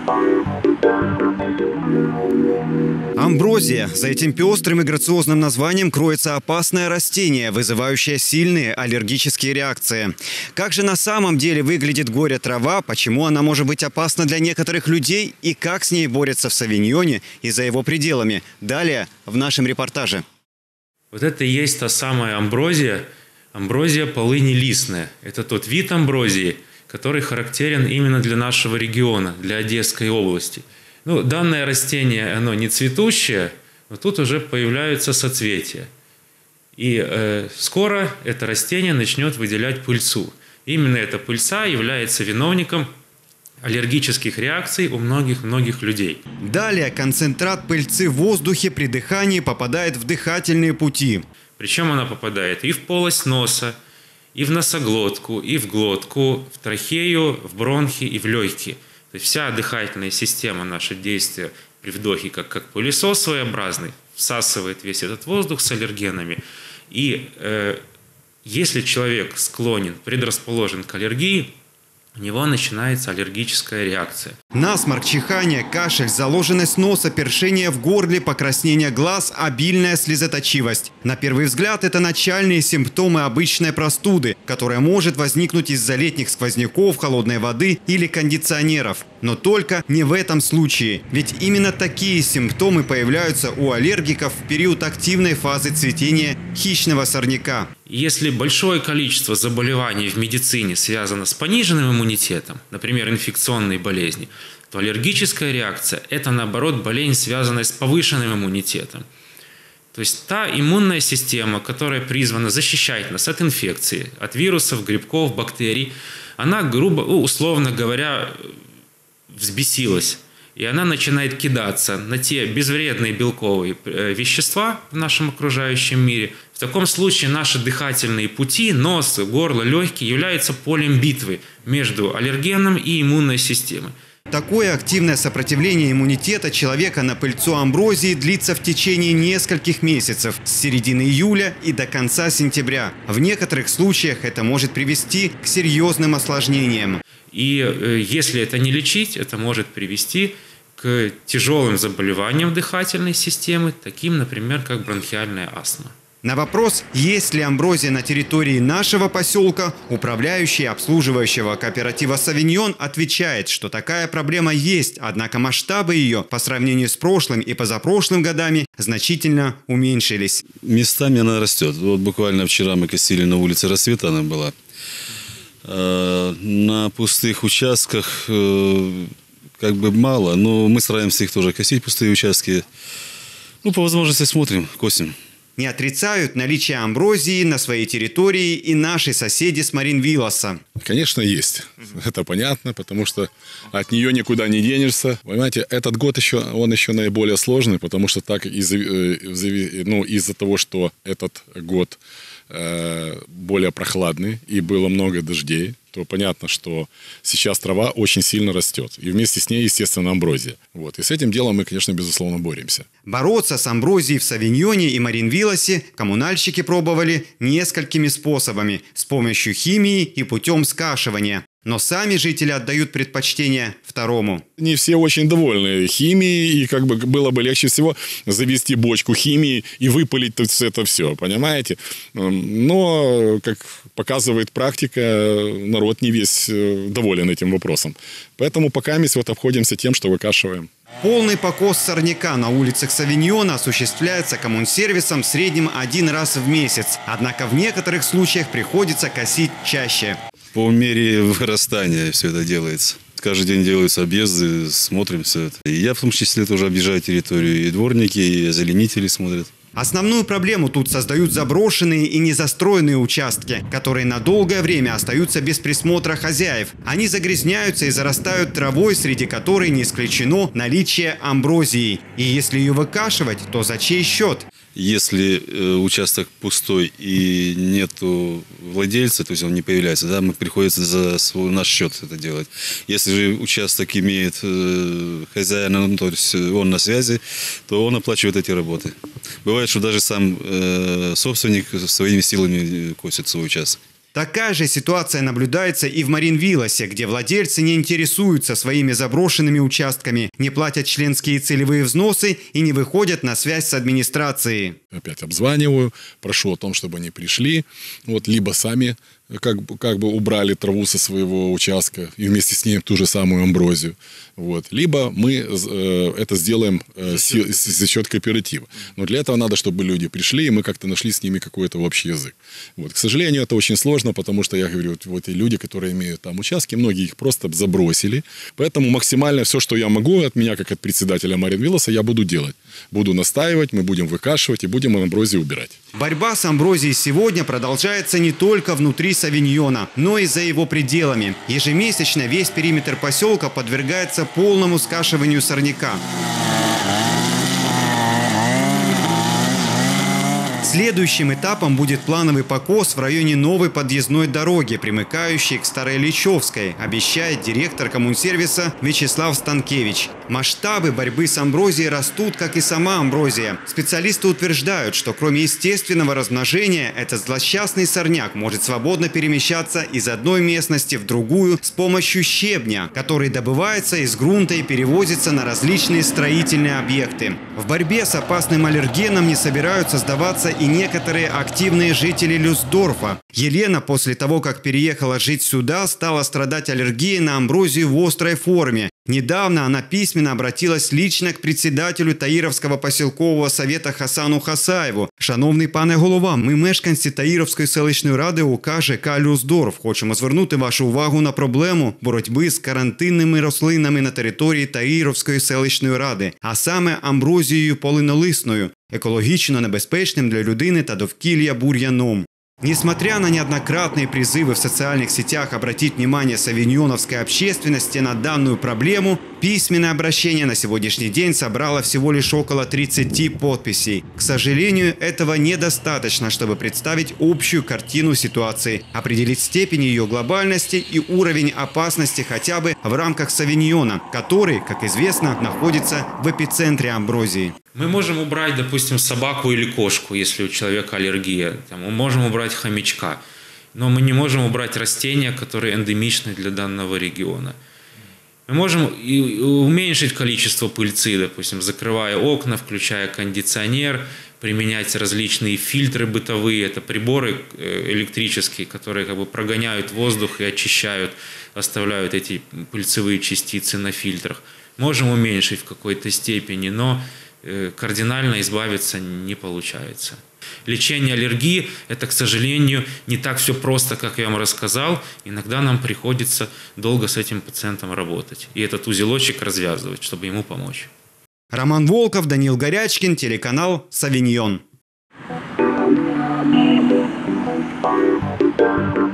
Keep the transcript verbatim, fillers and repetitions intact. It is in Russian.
Амброзия. За этим пестрым и грациозным названием кроется опасное растение, вызывающее сильные аллергические реакции. Как же на самом деле выглядит горе-трава, почему она может быть опасна для некоторых людей и как с ней борются в Савиньоне и за его пределами? Далее в нашем репортаже. Вот это и есть та самая амброзия, амброзия полыни листная. Это тот вид амброзии, который характерен именно для нашего региона, для Одесской области. Ну, данное растение, оно не цветущее, но тут уже появляются соцветия. И э, скоро это растение начнет выделять пыльцу. Именно эта пыльца является виновником аллергических реакций у многих-многих людей. Далее концентрат пыльцы в воздухе при дыхании попадает в дыхательные пути. Причем она попадает и в полость носа, и в носоглотку, и в глотку, в трахею, в бронхи и в легкие. То есть вся дыхательная система, наше действие при вдохе, как, как пылесос своеобразный, всасывает весь этот воздух с аллергенами. И э, если человек склонен, предрасположен к аллергии, у него начинается аллергическая реакция. Насморк, чихание, кашель, заложенность носа, першение в горле, покраснение глаз, обильная слезоточивость. На первый взгляд это начальные симптомы обычной простуды, которая может возникнуть из-за летних сквозняков, холодной воды или кондиционеров. Но только не в этом случае. Ведь именно такие симптомы появляются у аллергиков в период активной фазы цветения хищного сорняка. Если большое количество заболеваний в медицине связано с пониженным иммунитетом, например, инфекционные болезни, то аллергическая реакция – это, наоборот, болезнь, связанная с повышенным иммунитетом. То есть та иммунная система, которая призвана защищать нас от инфекции, от вирусов, грибков, бактерий, она, грубо, условно говоря, взбесилась. И она начинает кидаться на те безвредные белковые вещества в нашем окружающем мире. В таком случае наши дыхательные пути, нос, горло, легкие являются полем битвы между аллергеном и иммунной системой. Такое активное сопротивление иммунитета человека на пыльцу амброзии длится в течение нескольких месяцев, с середины июля и до конца сентября. В некоторых случаях это может привести к серьезным осложнениям. И э, если это не лечить, это может привести к тяжелым заболеваниям дыхательной системы, таким, например, как бронхиальная астма. На вопрос, есть ли амброзия на территории нашего поселка, управляющий обслуживающего кооператива «Савиньон» отвечает, что такая проблема есть, однако масштабы ее по сравнению с прошлым и позапрошлым годами значительно уменьшились. Местами она растет. Вот буквально вчера мы косили на улице Рассвета, она была. На пустых участках как бы мало, но мы стараемся их тоже косить, пустые участки. Ну, по возможности смотрим, косим. Не отрицают наличие амброзии на своей территории и наши соседи с Маринвиллоса. Конечно, есть. Это понятно, потому что от нее никуда не денешься. Понимаете, этот год еще, он еще наиболее сложный, потому что так из-за ну, из-за того, что этот год э, более прохладный и было много дождей, то понятно, что сейчас трава очень сильно растет. И вместе с ней, естественно, амброзия. Вот. И с этим делом мы, конечно, безусловно, боремся. Бороться с амброзией в Савиньоне и Маринвиллосе коммунальщики пробовали несколькими способами – с помощью химии и путем скашивания. Но сами жители отдают предпочтение второму. Не все очень довольны химией, и как бы было бы легче всего завести бочку химии и выпалить это все, понимаете? Но, как показывает практика, народ не весь доволен этим вопросом. Поэтому пока мы вот обходимся тем, что выкашиваем. Полный покос сорняка на улицах Савиньона осуществляется коммунсервисом в среднем один раз в месяц. Однако в некоторых случаях приходится косить чаще. По мере вырастания все это делается. Каждый день делаются объезды, смотрим все это. И я в том числе тоже объезжаю территорию. И дворники, и озеленители смотрят. Основную проблему тут создают заброшенные и незастроенные участки, которые на долгое время остаются без присмотра хозяев. Они загрязняются и зарастают травой, среди которой не исключено наличие амброзии. И если ее выкашивать, то за чей счет? Если э, участок пустой и нету владельца, то есть он не появляется, да, мы приходится за свой, наш счет это делать. Если же участок имеет э, хозяина, ну, то есть он на связи, то он оплачивает эти работы. Бывает, что даже сам э, собственник своими силами косит свой участок. Такая же ситуация наблюдается и в Маринвиллосе, где владельцы не интересуются своими заброшенными участками, не платят членские целевые взносы и не выходят на связь с администрацией. Опять обзваниваю, прошу о том, чтобы они пришли, вот, либо сами как, как бы убрали траву со своего участка и вместе с ней ту же самую амброзию. Вот. Либо мы э, это сделаем э, за, счет. С, за счет кооператива. Но для этого надо, чтобы люди пришли, и мы как-то нашли с ними какой-то общий язык. Вот. К сожалению, это очень сложно, потому что, я говорю, вот, вот и люди, которые имеют там участки, многие их просто забросили. Поэтому максимально все, что я могу от меня, как от председателя Маринвиллоса, я буду делать. Буду настаивать, мы будем выкашивать и будем амброзию убирать. Борьба с амброзией сегодня продолжается не только внутри Савиньона, но и за его пределами. Ежемесячно весь периметр поселка подвергается полному скашиванию сорняка. Следующим этапом будет плановый покос в районе новой подъездной дороги, примыкающей к Старой Личевской, обещает директор коммунсервиса Вячеслав Станкевич. Масштабы борьбы с амброзией растут, как и сама амброзия. Специалисты утверждают, что кроме естественного размножения, этот злосчастный сорняк может свободно перемещаться из одной местности в другую с помощью щебня, который добывается из грунта и перевозится на различные строительные объекты. В борьбе с опасным аллергеном не собираются сдаваться и некоторые активные жители Люсдорфа. Елена после того, как переехала жить сюда, стала страдать аллергией на амброзию в острой форме. Недавно она письменно обратилась лично к председателю Таїровського поселкового совета Хасану Хасаєву. Шановний пане голова, ми мешканці Таїровської селищної ради ОК ЖК Люсдорф. Хочемо звернути вашу увагу на проблему боротьби з карантинними рослинами на території Таїровської селищної ради, а саме амброзією полинолисною, екологічно небезпечним для людини та довкілля бур'яном. Несмотря на неоднократные призывы в социальных сетях обратить внимание савиньоновской общественности на данную проблему, письменное обращение на сегодняшний день собрало всего лишь около тридцати подписей. К сожалению, этого недостаточно, чтобы представить общую картину ситуации, определить степень ее глобальности и уровень опасности хотя бы в рамках Савиньона, который, как известно, находится в эпицентре амброзии. Мы можем убрать, допустим, собаку или кошку, если у человека аллергия. Там, мы можем убрать хомячка, но мы не можем убрать растения, которые эндемичны для данного региона. Мы можем и уменьшить количество пыльцы, допустим, закрывая окна, включая кондиционер, применять различные фильтры бытовые. Это приборы электрические, которые как бы прогоняют воздух и очищают, оставляют эти пыльцевые частицы на фильтрах. Можем уменьшить в какой-то степени, но кардинально избавиться не получается. Лечение аллергии – это, к сожалению, не так все просто, как я вам рассказал. Иногда нам приходится долго с этим пациентом работать и этот узелочек развязывать, чтобы ему помочь. Роман Волков, Даниил Горячкин, телеканал «Савиньон».